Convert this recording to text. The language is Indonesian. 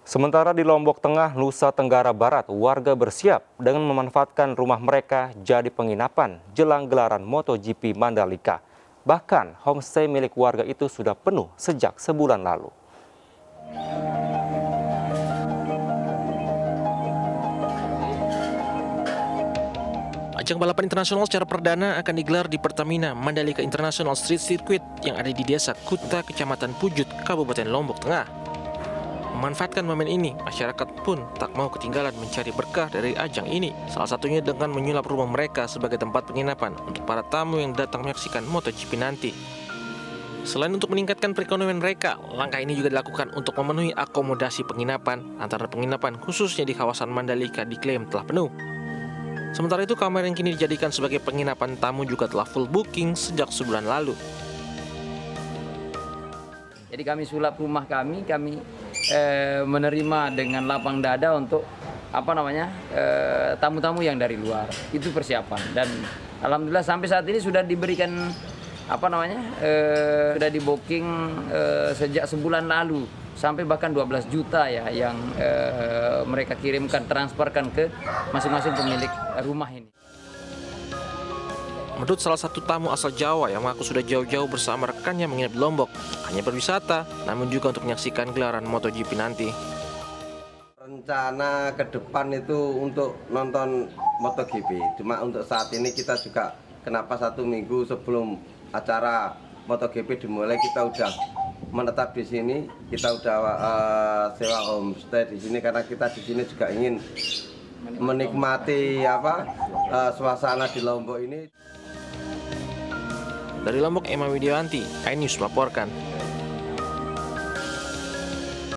Sementara di Lombok Tengah, Nusa Tenggara Barat, warga bersiap dengan memanfaatkan rumah mereka jadi penginapan jelang gelaran MotoGP Mandalika. Bahkan, homestay milik warga itu sudah penuh sejak sebulan lalu. Ajang balapan internasional secara perdana akan digelar di Pertamina Mandalika International Street Circuit yang ada di Desa Kuta, Kecamatan Pujut, Kabupaten Lombok Tengah. Memanfaatkan momen ini, masyarakat pun tak mau ketinggalan mencari berkah dari ajang ini. Salah satunya dengan menyulap rumah mereka sebagai tempat penginapan untuk para tamu yang datang menyaksikan MotoGP nanti. Selain untuk meningkatkan perekonomian mereka, langkah ini juga dilakukan untuk memenuhi akomodasi penginapan. Antara penginapan khususnya di kawasan Mandalika diklaim telah penuh. Sementara itu, kamar yang kini dijadikan sebagai penginapan tamu juga telah full booking sejak sebulan lalu. Jadi kami sulap rumah kami menerima dengan lapang dada untuk tamu-tamu yang dari luar. Itu persiapan, dan alhamdulillah sampai saat ini sudah diberikan sudah di booking sejak sebulan lalu, sampai bahkan 12 juta ya yang mereka kirimkan, transferkan ke masing-masing pemilik rumah ini. Menurut salah satu tamu asal Jawa yang mengaku sudah jauh-jauh bersama rekannya menginap di Lombok, hanya berwisata, namun juga untuk menyaksikan gelaran MotoGP nanti. Rencana ke depan itu untuk nonton MotoGP, cuma untuk saat ini kita juga kenapa 1 minggu sebelum acara MotoGP dimulai kita udah menetap di sini, kita udah sewa homestay di sini karena kita di sini juga ingin menikmati suasana di Lombok ini. Dari Lombok, Emma Widianti, iNews melaporkan.